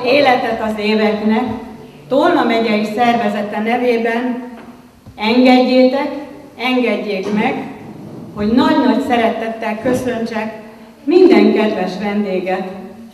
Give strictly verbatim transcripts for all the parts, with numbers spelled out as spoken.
Életet az éveknek Tolna megyei szervezete nevében engedjétek, engedjék meg, hogy nagy-nagy szeretettel köszöntsek minden kedves vendéget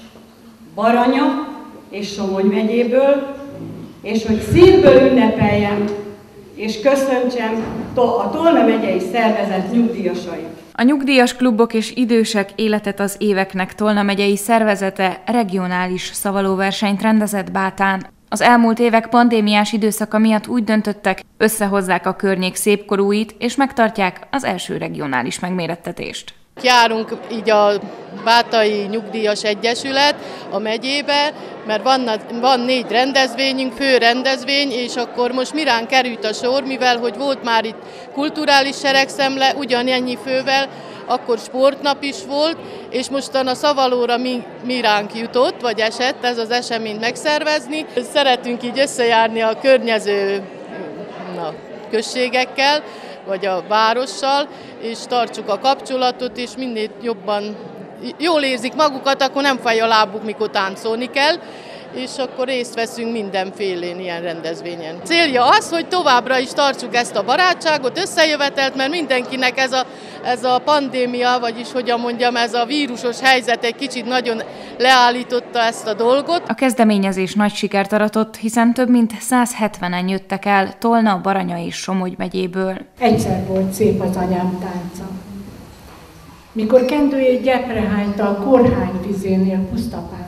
Baranya és Somogy megyéből, és hogy szívből ünnepeljem és köszöntsem a Tolna megyei szervezet nyugdíjasait. A Nyugdíjas Klubok és Idősek Életet az éveknek Tolna megyei szervezete regionális szavalóversenyt rendezett Bátán. Az elmúlt évek pandémiás időszaka miatt úgy döntöttek, összehozzák a környék szépkorúit és megtartják az első regionális megmérettetést. Járunk így a Bátai Nyugdíjas Egyesület a megyébe, mert van, van négy rendezvényünk, fő rendezvény, és akkor most mirán került a sor, mivel hogy volt már itt kulturális seregszemle, ugyanennyi fővel, akkor sportnap is volt, és mostan a Szavalóra mi, miránk jutott, vagy esett ez az eseményt megszervezni. Szeretünk így összejárni a környező na, községekkel, vagy a várossal, és tartsuk a kapcsolatot, és minél jobban jól érzik magukat, akkor nem fáj a lábuk, mikor táncolni kell, és akkor részt veszünk mindenfélén ilyen rendezvényen. Célja az, hogy továbbra is tartsuk ezt a barátságot, összejövetelt, mert mindenkinek ez a, ez a pandémia, vagyis hogyan mondjam, ez a vírusos helyzet egy kicsit nagyon leállította ezt a dolgot. A kezdeményezés nagy sikert aratott, hiszen több mint száz hetvenen jöttek el Tolna, Baranya és Somogy megyéből. Egyszer volt szép az anyám tánca. Mikor kendőjét gyepre hányta a korhány vizénél pusztapánban,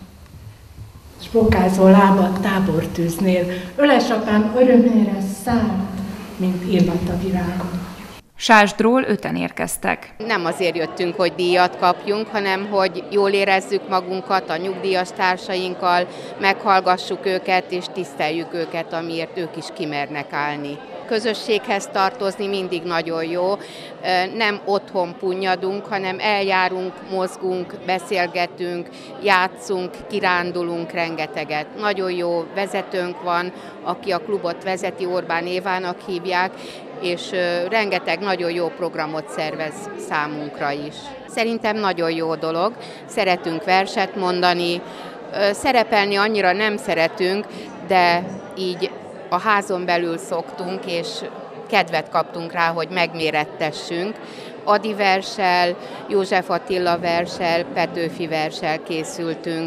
s bokázó lábat tábortűznél, ölesapám örömére szállt, mint illat a virágon. Sásdról öten érkeztek. Nem azért jöttünk, hogy díjat kapjunk, hanem hogy jól érezzük magunkat a nyugdíjas társainkkal, meghallgassuk őket és tiszteljük őket, amiért ők is kimernek állni. Közösséghez tartozni mindig nagyon jó, nem otthon punnyadunk, hanem eljárunk, mozgunk, beszélgetünk, játszunk, kirándulunk rengeteget. Nagyon jó vezetőnk van, aki a klubot vezeti, Orbán Évának hívják, és rengeteg nagyon jó programot szervez számunkra is. Szerintem nagyon jó dolog, szeretünk verset mondani, szerepelni annyira nem szeretünk, de így a házon belül szoktunk, és kedvet kaptunk rá, hogy megmérettessünk. Adi verssel, József Attila verssel, Petőfi verssel készültünk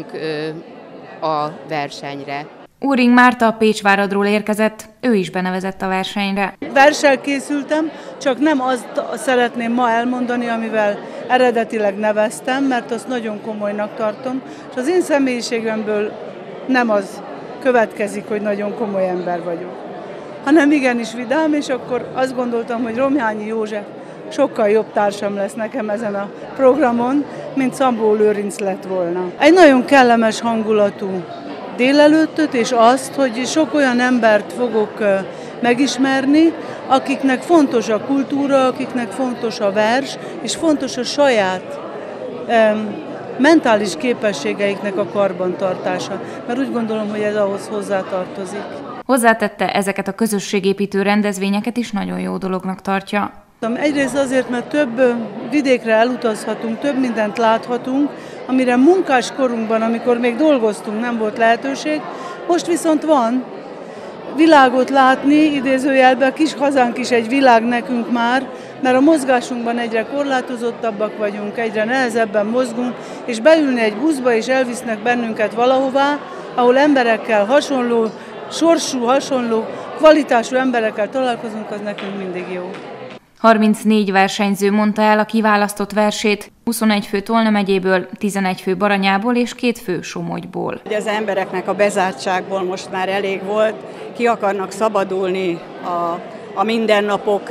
a versenyre. Úring Márta Pécsváradról érkezett, ő is benevezett a versenyre. Verssel készültem, csak nem azt szeretném ma elmondani, amivel eredetileg neveztem, mert azt nagyon komolynak tartom, és az én személyiségemből nem az következik, hogy nagyon komoly ember vagyok, hanem igenis vidám, és akkor azt gondoltam, hogy Romjányi József sokkal jobb társam lesz nekem ezen a programon, mint Szabó Lőrinc lett volna. Egy nagyon kellemes hangulatú délelőttöt, és azt, hogy sok olyan embert fogok megismerni, akiknek fontos a kultúra, akiknek fontos a vers, és fontos a saját um, mentális képességeiknek a karbantartása, mert úgy gondolom, hogy ez ahhoz hozzátartozik. Hozzátette, ezeket a közösségépítő rendezvényeket is nagyon jó dolognak tartja. Egyrészt azért, mert több vidékre elutazhatunk, több mindent láthatunk, amire munkás korunkban, amikor még dolgoztunk, nem volt lehetőség, most viszont van világot látni, idézőjelben kis hazánk is egy világ nekünk már, mert a mozgásunkban egyre korlátozottabbak vagyunk, egyre nehezebben mozgunk, és beülni egy buszba és elvisznek bennünket valahová, ahol emberekkel hasonló, sorsú, hasonló, kvalitású emberekkel találkozunk, az nekünk mindig jó. harmincnégy versenyző mondta el a kiválasztott versét, huszonegy fő Tolna megyéből, tizenegy fő Baranyából és két fő Somogyból. Az embereknek a bezártságból most már elég volt, ki akarnak szabadulni a, a mindennapok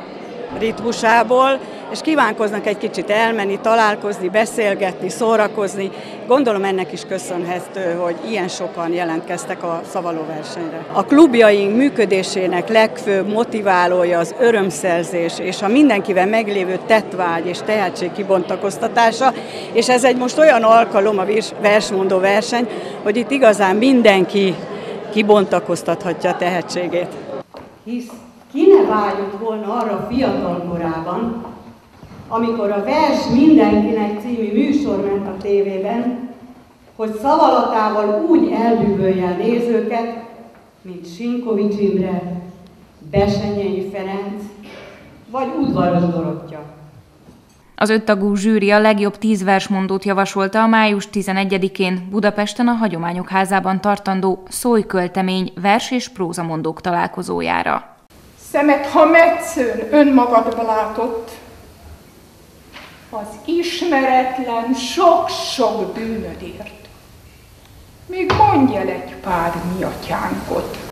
ritmusából, és kívánkoznak egy kicsit elmenni, találkozni, beszélgetni, szórakozni. Gondolom ennek is köszönhető, hogy ilyen sokan jelentkeztek a szavalóversenyre. A klubjaink működésének legfőbb motiválója az örömszerzés és a mindenkivel meglévő tettvágy és tehetség kibontakoztatása, és ez egy most olyan alkalom, a versmondó verseny, hogy itt igazán mindenki kibontakoztathatja a tehetségét. Hisz ki ne vágyott volna arra fiatal korában, amikor a Vers mindenkinek című műsor ment a tévében, hogy szavalatával úgy elbűvölje a nézőket, mint Sinkovics Imre, Bessenyei Ferenc vagy Udvaros Dorottya. Az öttagú zsűri a legjobb tíz versmondót javasolta a május tizenegyedikén Budapesten a Hagyományok Házában tartandó Szójköltemény vers- és prózamondók találkozójára. Szemet, ha metszőn önmagadba látott, az ismeretlen sok-sok bűnödért, még mondj el egy pár mi atyánkot.